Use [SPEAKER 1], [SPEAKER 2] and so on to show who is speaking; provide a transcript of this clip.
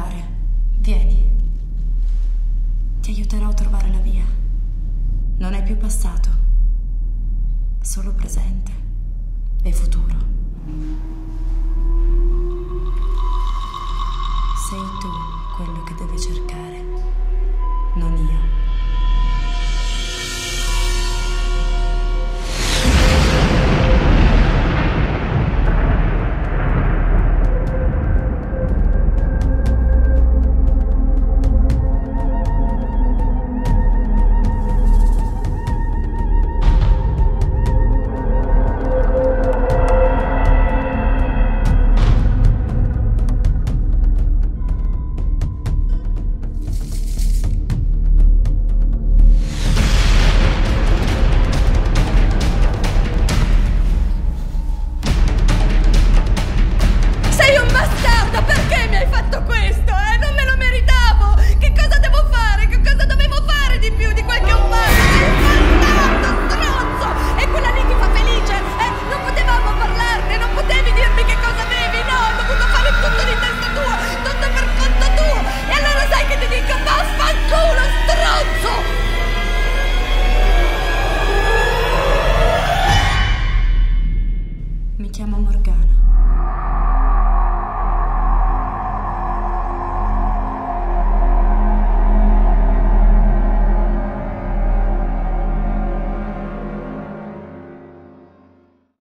[SPEAKER 1] tremare. Vieni. Ti aiuterò a trovare la via. Non è più passato, solo presente e futuro. Sei tu quello che deve cercare, non io. Mi chiamo Morgana.